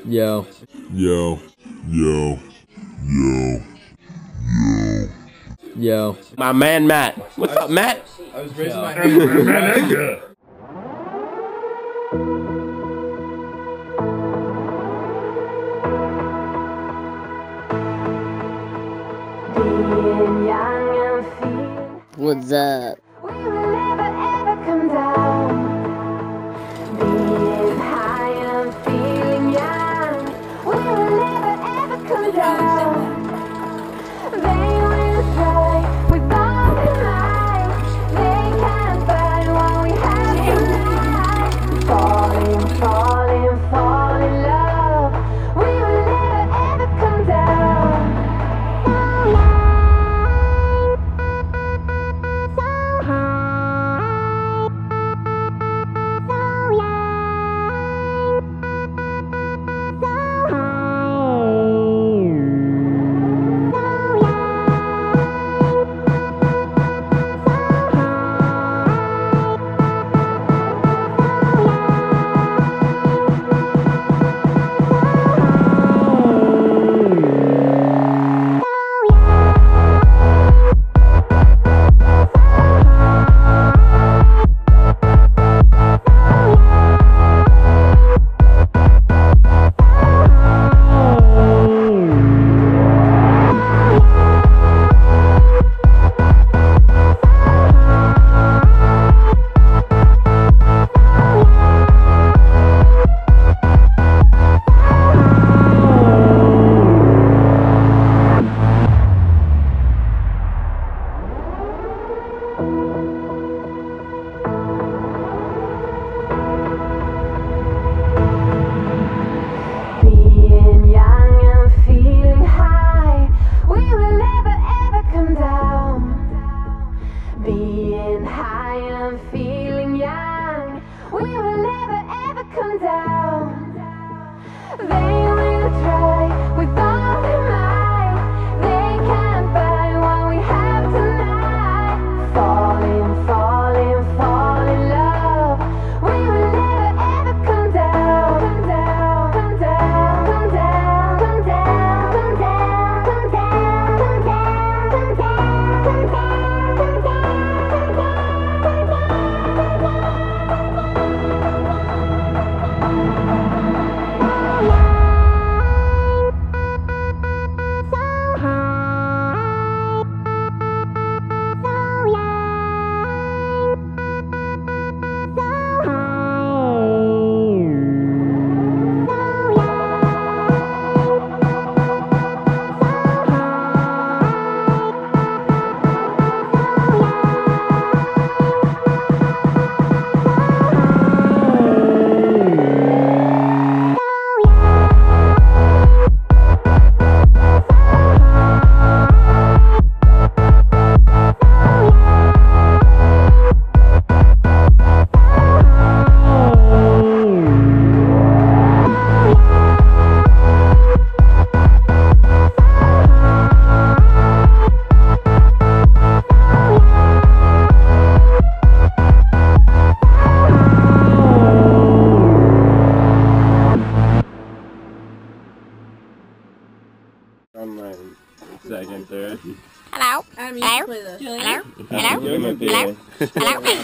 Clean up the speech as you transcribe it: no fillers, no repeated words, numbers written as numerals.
Yo. Yo. Yo. Yo. Yo. Yo. My man Matt. What's up, Matt? I was raising my hand. What's up? We will never ever come down. Being high and feeling young. We will never ever come down. They will try with all their might. They can't find what we have tonight. Falling, falling, fall in love. We will never ever come down. Being young and feeling high, we will never ever come down. Being high and feeling young, we will never ever come down. They will try with all their might. They can't buy what we have tonight. Falling, falling, fall in love. We will never ever come down. Come down, come down, come down, come down, come down, come down, come down, come down, come I'm like second, third. Hello? Adam, you Hello? can play the Hello? Hello? You're my Hello? favorite. Hello?